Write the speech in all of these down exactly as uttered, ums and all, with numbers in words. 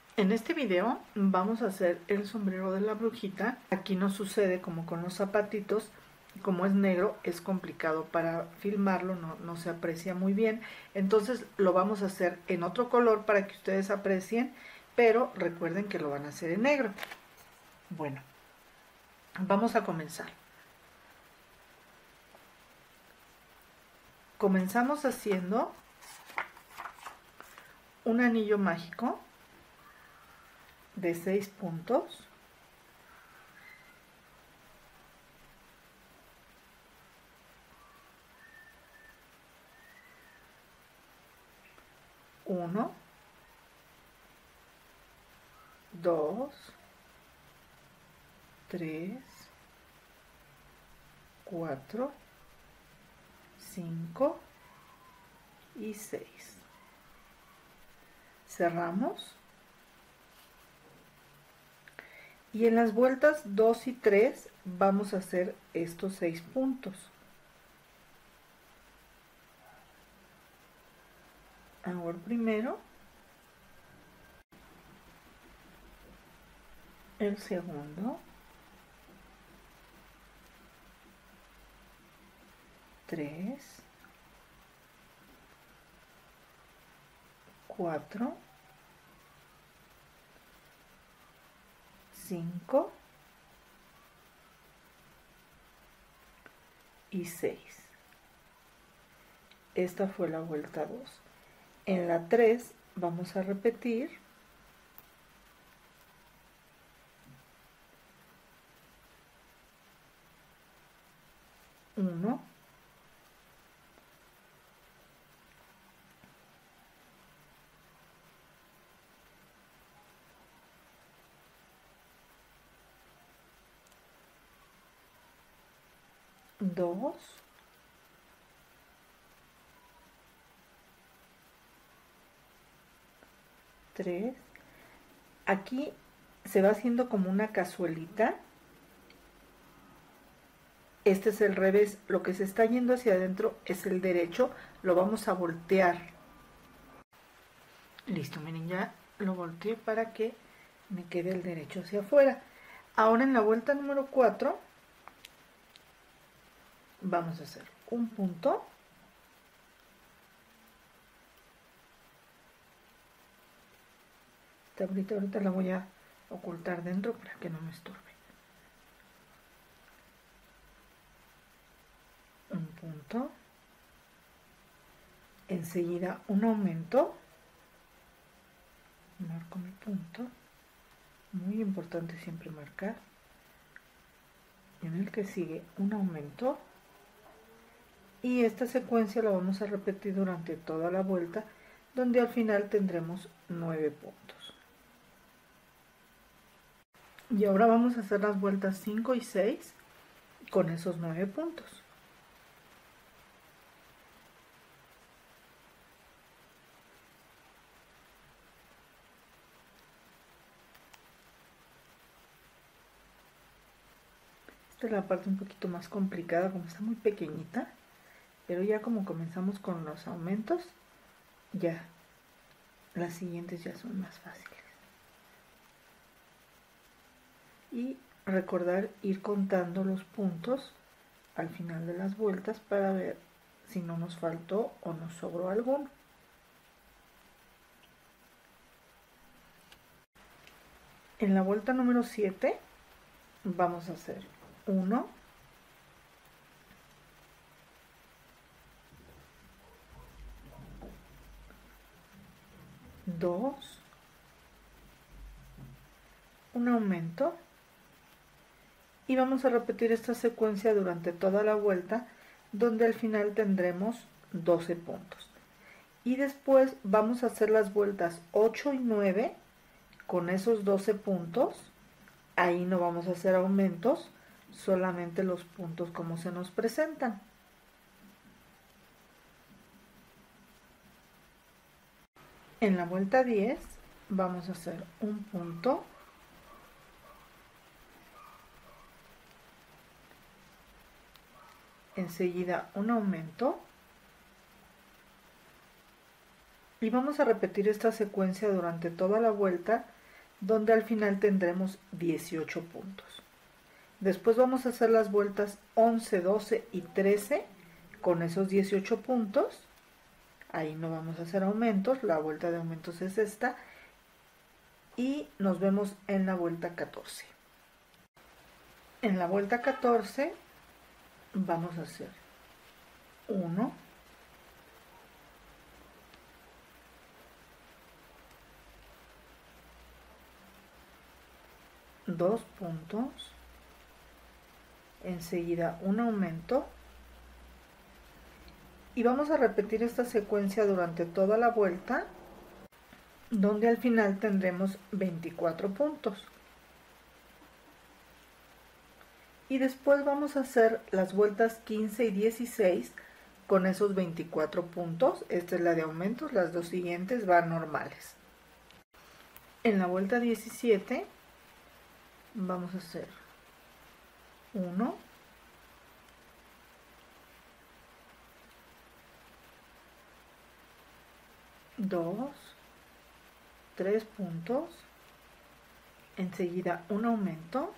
En este video vamos a hacer el sombrero de la brujita. Aquí no sucede como con los zapatitos, como es negro es complicado para filmarlo, no, no se aprecia muy bien, entonces lo vamos a hacer en otro color para que ustedes aprecien, pero recuerden que lo van a hacer en negro. Bueno, vamos a comenzar. Comenzamos haciendo un anillo mágico de seis puntos. Uno, dos, tres, cuatro, cinco y seis. Cerramos. Y en las vueltas dos y tres vamos a hacer estos seis puntos. Ahora primero, el segundo, tres, cuatro, cinco y seis. Esta fue la vuelta dos. En la tres vamos a repetir uno, dos, tres. Aquí se va haciendo como una cazuelita. Este es el revés, lo que se está yendo hacia adentro es el derecho, lo vamos a voltear. Listo, miren, ya lo volteé para que me quede el derecho hacia afuera. Ahora en la vuelta número cuatro vamos a hacer un punto, esta ahorita, ahorita la voy a ocultar dentro para que no me estorbe. Un punto, enseguida un aumento, marco mi punto, muy importante siempre marcar, y en el que sigue un aumento, y esta secuencia la vamos a repetir durante toda la vuelta, donde al final tendremos nueve puntos. Y ahora vamos a hacer las vueltas cinco y seis con esos nueve puntos. Esta es la parte un poquito más complicada, como está muy pequeñita, pero ya como comenzamos con los aumentos, ya las siguientes ya son más fáciles. Y recordar ir contando los puntos al final de las vueltas para ver si no nos faltó o nos sobró alguno. En la vuelta número siete vamos a hacer uno, dos, un aumento, y vamos a repetir esta secuencia durante toda la vuelta, donde al final tendremos doce puntos. Y después vamos a hacer las vueltas ocho y nueve con esos doce puntos. Ahí no vamos a hacer aumentos, solamente los puntos como se nos presentan. En la vuelta diez vamos a hacer un punto, enseguida un aumento, y vamos a repetir esta secuencia durante toda la vuelta, donde al final tendremos dieciocho puntos. Después vamos a hacer las vueltas once, doce y trece con esos dieciocho puntos. Ahí no vamos a hacer aumentos, la vuelta de aumentos es esta. Y nos vemos en la vuelta catorce. En la vuelta catorce vamos a hacer uno, dos puntos, enseguida un aumento, y vamos a repetir esta secuencia durante toda la vuelta, donde al final tendremos veinticuatro puntos. Y después vamos a hacer las vueltas quince y dieciséis con esos veinticuatro puntos. Esta es la de aumentos, las dos siguientes van normales. En la vuelta diecisiete vamos a hacer uno, dos, tres puntos, enseguida un aumento,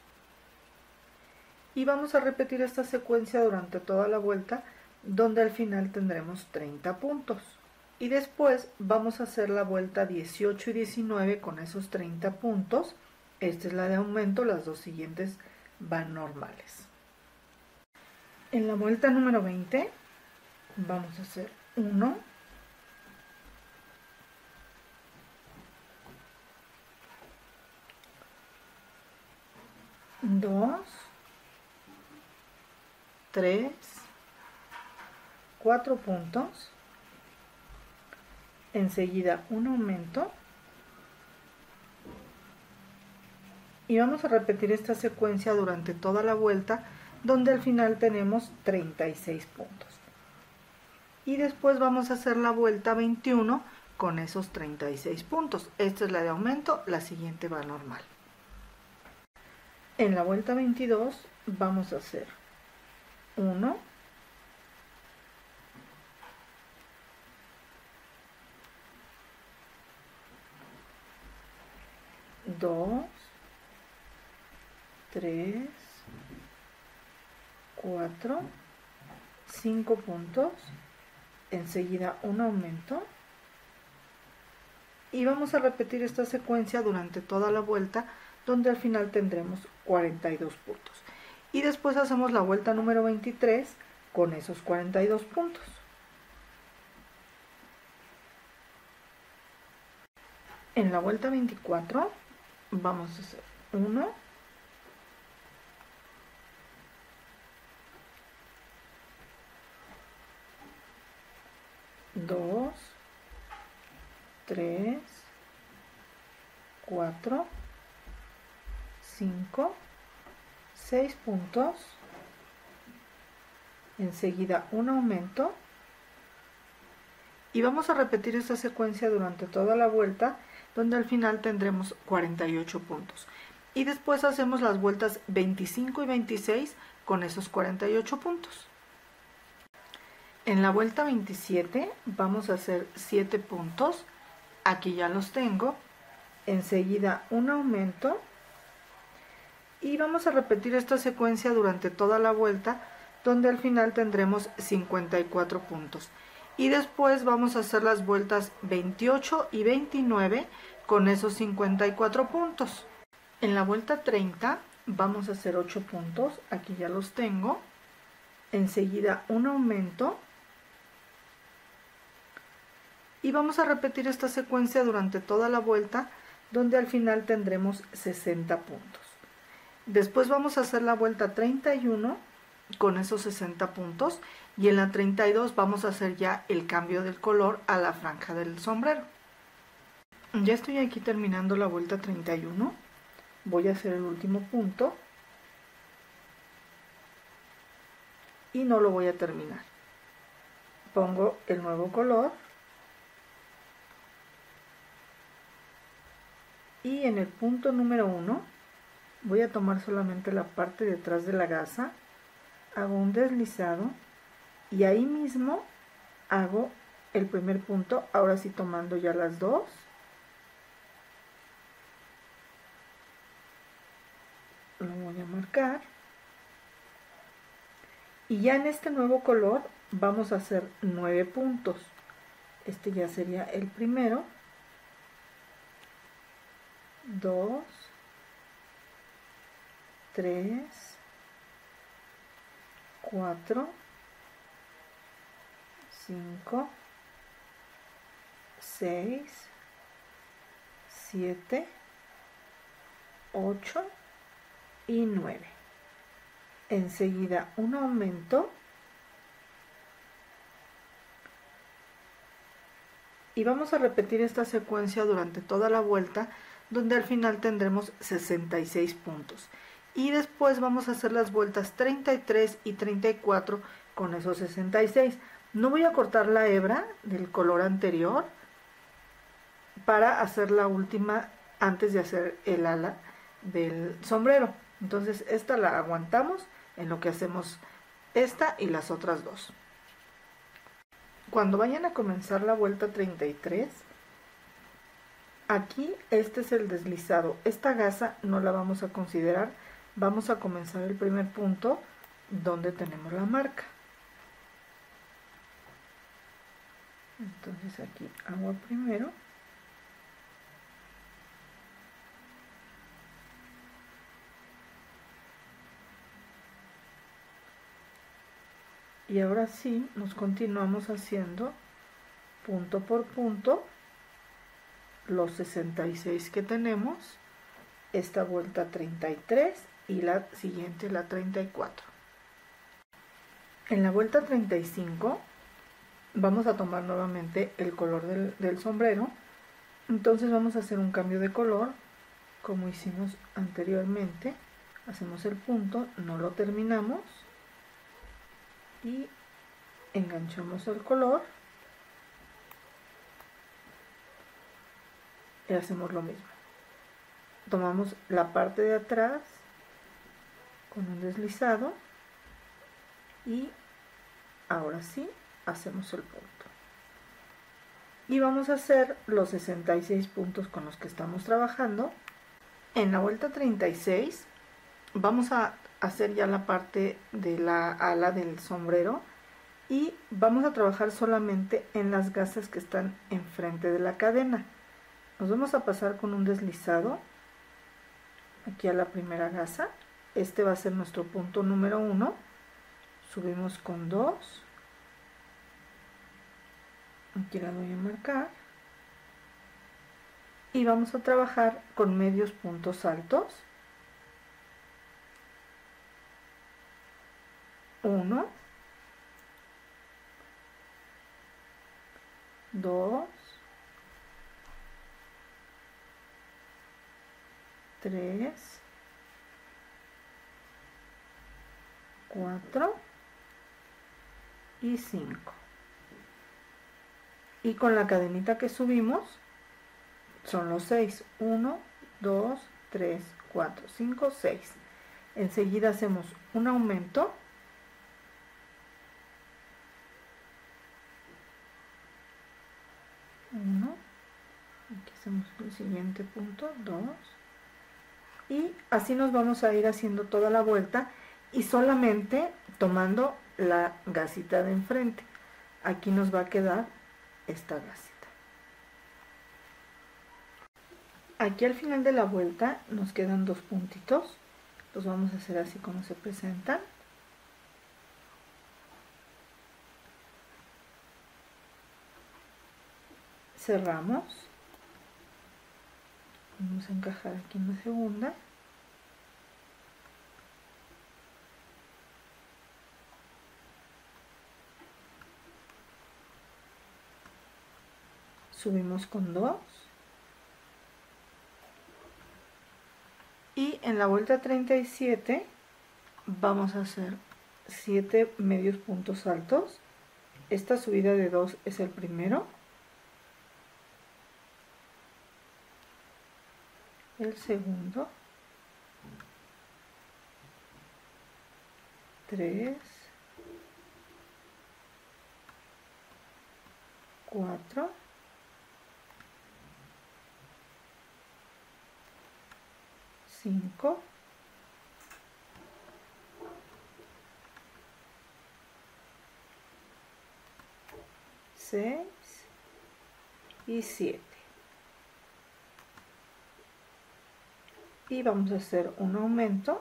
y vamos a repetir esta secuencia durante toda la vuelta, donde al final tendremos treinta puntos. Y después vamos a hacer la vuelta dieciocho y diecinueve con esos treinta puntos. Esta es la de aumento, las dos siguientes van normales. En la vuelta número veinte vamos a hacer uno, dos, tres, cuatro puntos, enseguida un aumento, y vamos a repetir esta secuencia durante toda la vuelta, donde al final tenemos treinta y seis puntos. Y después vamos a hacer la vuelta veintiuno con esos treinta y seis puntos. Esta es la de aumento, la siguiente va normal. En la vuelta veintidós vamos a hacer uno, dos, tres, cuatro, cinco puntos, enseguida un aumento, y vamos a repetir esta secuencia durante toda la vuelta, donde al final tendremos cuarenta y dos puntos. Y después hacemos la vuelta número veintitrés con esos cuarenta y dos puntos. En la vuelta veinticuatro vamos a hacer uno, dos, tres, cuatro, cinco, seis puntos, enseguida un aumento, y vamos a repetir esta secuencia durante toda la vuelta, donde al final tendremos cuarenta y ocho puntos. Y después hacemos las vueltas veinticinco y veintiséis con esos cuarenta y ocho puntos. En la vuelta veintisiete vamos a hacer siete puntos, aquí ya los tengo, enseguida un aumento, y vamos a repetir esta secuencia durante toda la vuelta, donde al final tendremos cincuenta y cuatro puntos. Y después vamos a hacer las vueltas veintiocho y veintinueve con esos cincuenta y cuatro puntos. En la vuelta treinta vamos a hacer ocho puntos, aquí ya los tengo, enseguida un aumento, y vamos a repetir esta secuencia durante toda la vuelta, donde al final tendremos sesenta puntos. Después vamos a hacer la vuelta treinta y uno con esos sesenta puntos, y en la treinta y dos vamos a hacer ya el cambio del color a la franja del sombrero. Ya estoy aquí terminando la vuelta treinta y uno, voy a hacer el último punto y no lo voy a terminar. Pongo el nuevo color y en el punto número uno voy a tomar solamente la parte de atrás de la gasa, hago un deslizado y ahí mismo hago el primer punto, ahora sí tomando ya las dos, a marcar. Y ya en este nuevo color vamos a hacer nueve puntos. Este ya sería el primero, dos, tres, cuatro, cinco, seis, siete, ocho y nueve. Enseguida un aumento y vamos a repetir esta secuencia durante toda la vuelta, donde al final tendremos sesenta y seis puntos. Y después vamos a hacer las vueltas treinta y tres y treinta y cuatro con esos sesenta y seis. No voy a cortar la hebra del color anterior para hacer la última antes de hacer el ala del sombrero. Entonces esta la aguantamos en lo que hacemos esta y las otras dos. Cuando vayan a comenzar la vuelta treinta y tres, aquí este es el deslizado. Esta gasa no la vamos a considerar. Vamos a comenzar el primer punto donde tenemos la marca. Entonces aquí hago el primero. Y ahora sí nos continuamos haciendo punto por punto los sesenta y seis que tenemos, esta vuelta treinta y tres y la siguiente la treinta y cuatro. En la vuelta treinta y cinco vamos a tomar nuevamente el color del, del sombrero. Entonces vamos a hacer un cambio de color como hicimos anteriormente. Hacemos el punto, no lo terminamos y enganchamos el color y hacemos lo mismo. Tomamos la parte de atrás con un deslizado y ahora sí hacemos el punto. Y vamos a hacer los sesenta y seis puntos con los que estamos trabajando. En la vuelta treinta y seis vamos a hacer ya la parte de la ala del sombrero y vamos a trabajar solamente en las gasas que están enfrente de la cadena. Nos vamos a pasar con un deslizado aquí a la primera gasa. Este va a ser nuestro punto número uno. Subimos con dos. Aquí la voy a marcar. Y vamos a trabajar con medios puntos altos. uno, dos, tres, cuatro y cinco. Y con la cadenita que subimos son los seis. uno, dos, tres, cuatro, cinco, seis. Enseguida hacemos un aumento. uno, aquí hacemos el siguiente punto, dos, y así nos vamos a ir haciendo toda la vuelta y solamente tomando la gasita de enfrente. Aquí nos va a quedar esta gasita. Aquí al final de la vuelta nos quedan dos puntitos, los vamos a hacer así como se presentan. Cerramos, vamos a encajar aquí en la segunda, subimos con dos y en la vuelta treinta y siete vamos a hacer siete medios puntos altos. Esta subida de dos es el primero, el segundo, tres, cuatro, cinco seis y siete. Y vamos a hacer un aumento.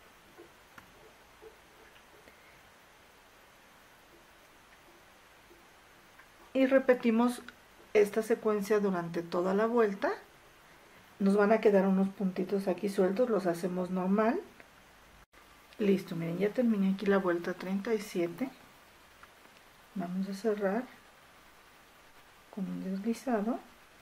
Y repetimos esta secuencia durante toda la vuelta. Nos van a quedar unos puntitos aquí sueltos, los hacemos normal. Listo, miren, ya terminé aquí la vuelta treinta y siete. Vamos a cerrar con un deslizado.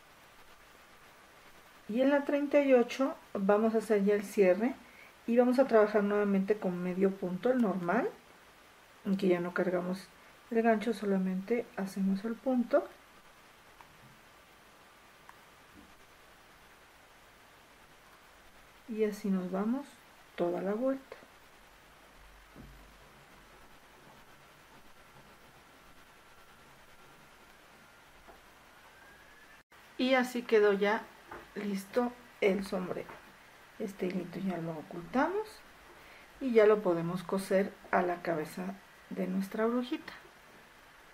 Y en la treinta y ocho vamos a hacer ya el cierre y vamos a trabajar nuevamente con medio punto, el normal, aunque ya no cargamos el gancho, solamente hacemos el punto. Y así nos vamos toda la vuelta. Y así quedó ya listo el sombrero. Este hilito ya lo ocultamos y ya lo podemos coser a la cabeza de nuestra brujita.